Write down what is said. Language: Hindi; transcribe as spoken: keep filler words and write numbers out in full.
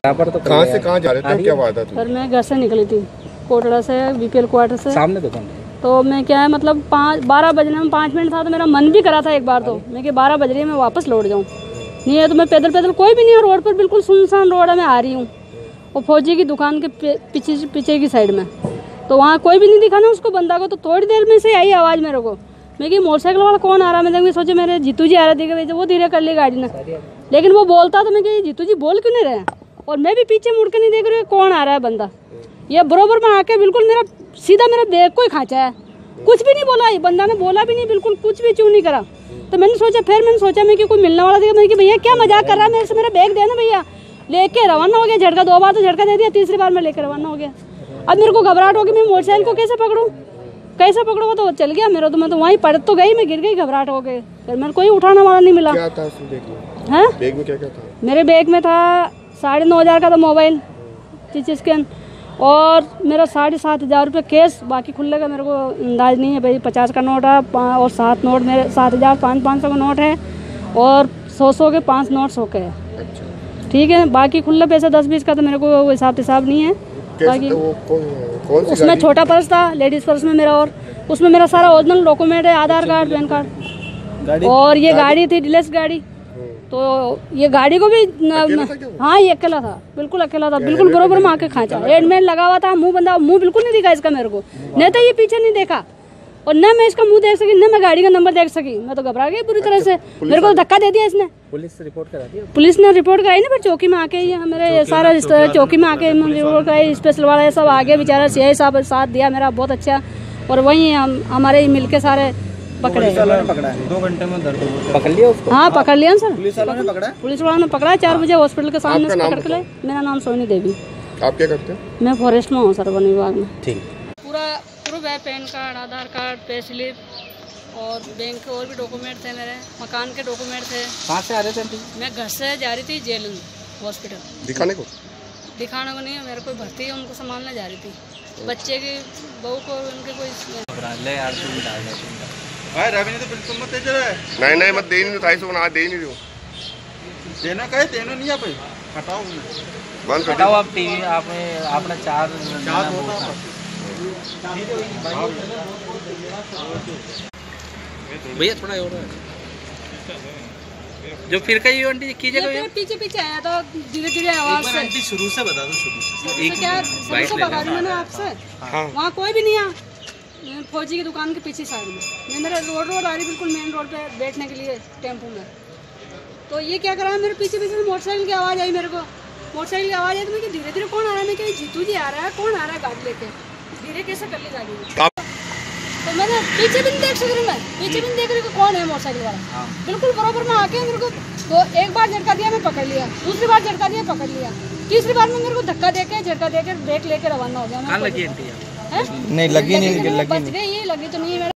पर तो कहाँ से कहाँ जा रहे थे, क्या वारदात हुई? सर मैं घर से निकली थी कोटड़ा से, बीपीएल क्वार्टर से। सामने दुकान। तो मैं क्या है मतलब पाँच बारह बजने में पाँच मिनट था तो मेरा मन भी करा था एक बार तो मैं कि बारह बज रही है मैं वापस लौट जाऊँ। नहीं है तो मैं पैदल पैदल कोई भी नहीं है रोड पर, बिल्कुल सुनसान रोड है, मैं आ रही हूँ और फौजी की दुकान के पीछे पीछे की साइड में, तो वहाँ कोई भी नहीं दिखा ना उसको बंदा को। तो थोड़ी देर में से आई आवाज़ मेरे को, मैं कि मोटरसाइकिल वाला कौन आ रहा है। मैं सोचे मेरे जीतू जी आ रहे थे, वो धीरे कर ली गाड़ी ने, लेकिन वो बोलता तो मैं कि जीतू जी बोल क्यों नहीं रहे। और मैं भी पीछे मुड़ के नहीं देख रही कौन आ रहा है बंदा। ये बरोबर में आके बिल्कुल मेरा सीधा मेरा बैग को ही खांचा है, कुछ भी नहीं बोला, ये बंदा ने बोला भी नहीं, बिल्कुल कुछ भी चू नहीं करा। तो मैंने सोचा, फिर मैंने सोचा मैं कि कोई मिलने वाला था, मैं कि भैया क्या मजाक कर रहा है मेरे से, मेरा बैग देना भैया। लेके रवाना हो गया, झटका दो बार तो झटका दे दिया, तीसरी बार मैं लेकर रवाना हो गया। अब मेरे को घबराहट होगी, मैं मोटरसाइकिल को कैसे पकड़ूँ, कैसे पकड़ूँ, तो चल गया मेरा। तो मैं तो वहीं पड़ तो गई, मैं गिर गई घबराहट हो गई, फिर मेरे कोई उठाने वाला नहीं मिला। क्या था उसमें बैग में? हैं? बैग में क्या क्या था? मेरे बैग में था साढ़े नौ हज़ार का था मोबाइल, टच स्कैन, और मेरा साढ़े सात हज़ार रुपये कैश, बाकी खुले का मेरे को अंदाज नहीं है भाई। पचास का नोट है और सात नोट मेरे सात हज़ार पाँच पाँच सौ का नोट है, और सौ सौ के पाँच नोट सौ के है, ठीक है। बाकी खुले पैसे दस बीस का तो मेरे को हिसाब हिसाब नहीं है। बाकी वो कौन, कौन सी उसमें छोटा पर्स था, लेडीज़ पर्स में मेरा, और उसमें मेरा सारा ओरिजिनल डॉक्यूमेंट है, आधार कार्ड, पैन कार्ड, और ये गाड़ी थी डिलेक्स गाड़ी। तो ये गाड़ी को भी न, हाँ ये अकेला था, बिल्कुल अकेला था, बिल्कुल बरोबर में आके खांचा, हेडमेट लगा हुआ था, मुंह बंदा, मुंह बिल्कुल नहीं दिखा इसका मेरे को, नहीं तो ये पीछे नहीं देखा, और न मैं इसका मुंह देख सकी, न मैं गाड़ी का नंबर देख सकी। मैं तो घबरा गई पूरी तरह से, मेरे को धक्का दे दिया इसने। पुलिस रिपोर्ट करा दी? पुलिस ने रिपोर्ट कराई ना, फिर चौकी में आके ये मेरे सारा चौकी में आके रिपोर्ट कराई, स्पेशल वाला ये सब आगे बेचारा सीआई साहब साथ दिया मेरा बहुत अच्छा, और वहीं हम हमारे मिलके सारे पकड़े। पकड़ा है दो घंटे में दर्द पकड़ लिया उसको? हाँ पकड़ लिया सर, पुलिस वालों ने पकड़ा? पुलिस वालों ने पकड़ा, चार बजे हॉस्पिटल के सामने से पकड़ के लाए। मेरा नाम सोनी देवी। आप क्या करते हैं? मैं फॉरेस्ट में हूँ सर, वन विभाग में। ठीक। पूरा प्रूफ है, PAN card, Aadhaar card, pay slip और बैंक के और भी डॉक्यूमेंट थे, मेरे मकान के डॉक्यूमेंट थे। कहाँ से आ रहे थे? मैं घर से जा रही थी जेल हॉस्पिटल। दिखाने को? दिखाने को नहीं, मेरे कोई भर्ती है, उनको संभालने जा रही थी, बच्चे की बहू को, उनके कोई नहीं नहीं मत दे नहीं, ढाई सौ बना दे नहीं रही हूँ, देना कहे देना नहीं आप हटाओ बंद हटाओ आप टीवी, आपने आपने चार भैया थोड़ा और जो फिर कहीं आंटी कीजिएगा भैया, पीछे पीछे आया तो धीरे धीरे आवाज से। आंटी शुरू से बता दो, शुरू से एक क्या शुरू से बता दूं मैंने आपसे। वहाँ कोई भी नहीं है, फौजी की दुकान के पीछे साइड में मैं मेरा रोड रोड आ रही, बिल्कुल मेन रोड पे बैठने के लिए टेम्पो में। तो ये क्या करा, मेरे पीछे पीछे मोटरसाइकिल की आवाज़ आई, मेरे को मोटरसाइकिल की आवाज़ आई तो मैं धीरे धीरे कौन आ रहा है, मैं क्या जीतू जी आ रहा है, कौन आ रहा है गाड़ी लेके, धीरे कैसे कर ली गाड़ी में। तो मैंने पीछे भी नहीं देख सक रही, मैं पीछे भी नहीं देख रही कि कौन है मोटरसाइकिल वाला, बिल्कुल बराबर में आके मेरे को तो एक बार झटका दिया, मैं पकड़ लिया, दूसरी बार झटका दिया, पकड़ लिया, तीसरी बार में मेरे को धक्का देके झटका देकर ब्रेक लेके रवाना हो गया। लगी नहीं लगी, नहीं लगी, लगी तो नहीं।